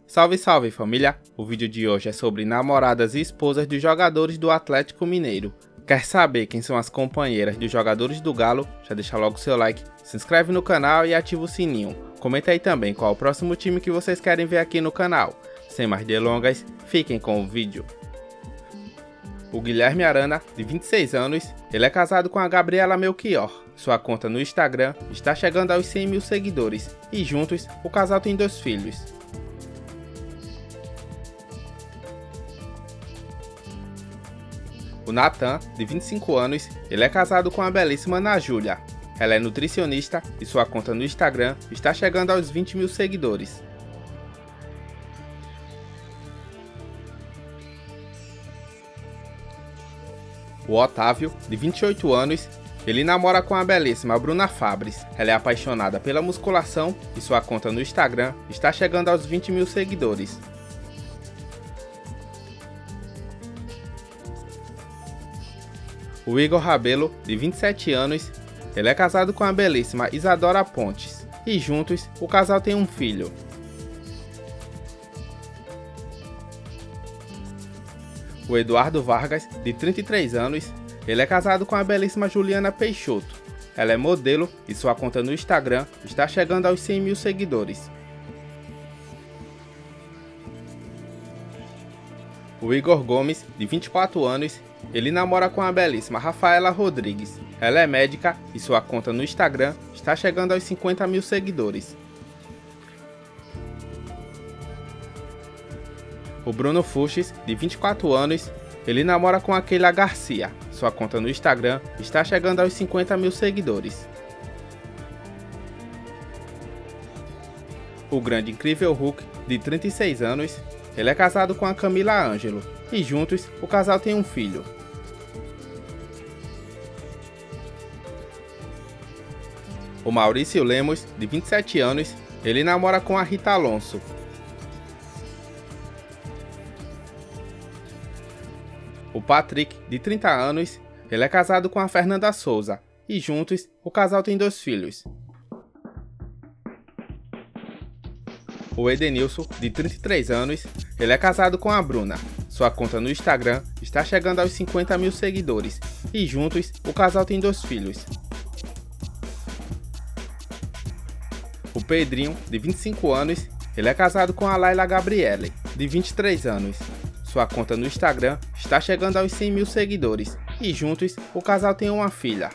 Salve, salve família! O vídeo de hoje é sobre namoradas e esposas dos jogadores do Atlético Mineiro. Quer saber quem são as companheiras dos jogadores do Galo? Já deixa logo o seu like, se inscreve no canal e ativa o sininho. Comenta aí também qual é o próximo time que vocês querem ver aqui no canal. Sem mais delongas, fiquem com o vídeo. O Guilherme Arana, de 26 anos, ele é casado com a Gabriela Melchior. Sua conta no Instagram está chegando aos 100 mil seguidores e juntos o casal tem 2 filhos. O Nathan, de 25 anos, ele é casado com a belíssima Ana Júlia. Ela é nutricionista e sua conta no Instagram está chegando aos 20 mil seguidores. O Otávio, de 28 anos, ele namora com a belíssima Bruna Fabris. Ela é apaixonada pela musculação e sua conta no Instagram está chegando aos 20 mil seguidores. O Igor Rabelo, de 27 anos, ele é casado com a belíssima Isadora Pontes e juntos o casal tem um filho. O Eduardo Vargas, de 33 anos, ele é casado com a belíssima Juliana Peixoto. Ela é modelo e sua conta no Instagram está chegando aos 100 mil seguidores. O Igor Gomes, de 24 anos, ele namora com a belíssima Rafaela Rodrigues. Ela é médica e sua conta no Instagram está chegando aos 50 mil seguidores. O Bruno Fuchs, de 24 anos, ele namora com a Keila Garcia. Sua conta no Instagram está chegando aos 50 mil seguidores. O grande incrível Hulk, de 36 anos, ele é casado com a Camila Ângelo e juntos o casal tem um filho. O Maurício Lemos, de 27 anos, ele namora com a Rita Alonso. O Patrick, de 30 anos, ele é casado com a Fernanda Souza e juntos o casal tem 2 filhos. O Edenilson, de 33 anos, ele é casado com a Bruna. Sua conta no Instagram está chegando aos 50 mil seguidores e juntos o casal tem 2 filhos. O Pedrinho, de 25 anos, ele é casado com a Laila Gabriele, de 23 anos. Sua conta no Instagram está chegando aos 100 mil seguidores e juntos o casal tem uma filha.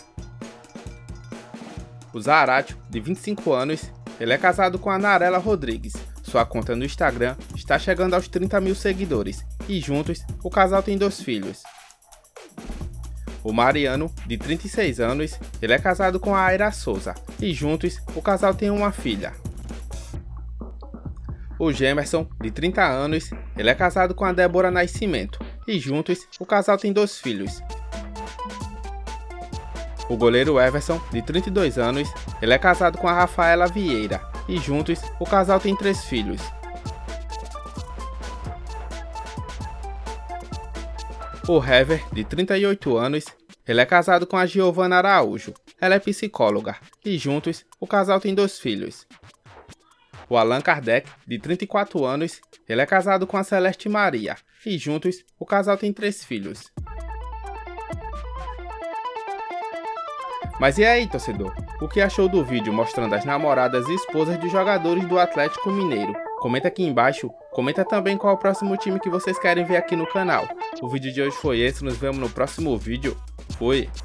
O Zaratio, de 25 anos, ele é casado com a Narela Rodrigues. Sua conta no Instagram está chegando aos 30 mil seguidores e juntos o casal tem 2 filhos. O Mariano, de 36 anos, ele é casado com a Aira Souza e juntos o casal tem uma filha. O Gemerson, de 30 anos, ele é casado com a Débora Nascimento e juntos o casal tem 2 filhos. O goleiro Everson, de 32 anos, ele é casado com a Rafaela Vieira e juntos o casal tem 3 filhos. O Hever, de 38 anos, ele é casado com a Giovana Araújo. Ela é psicóloga e juntos o casal tem 2 filhos. O Allan Kardec, de 34 anos, ele é casado com a Celeste Maria e juntos o casal tem 3 filhos. Mas e aí, torcedor? O que achou do vídeo mostrando as namoradas e esposas dos jogadores do Atlético Mineiro? Comenta aqui embaixo, comenta também qual é o próximo time que vocês querem ver aqui no canal. O vídeo de hoje foi esse, nos vemos no próximo vídeo. Fui!